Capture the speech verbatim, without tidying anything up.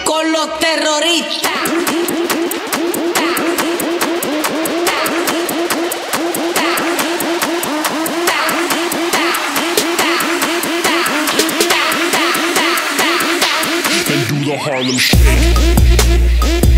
con los terroristas. And do the Harlem Shake.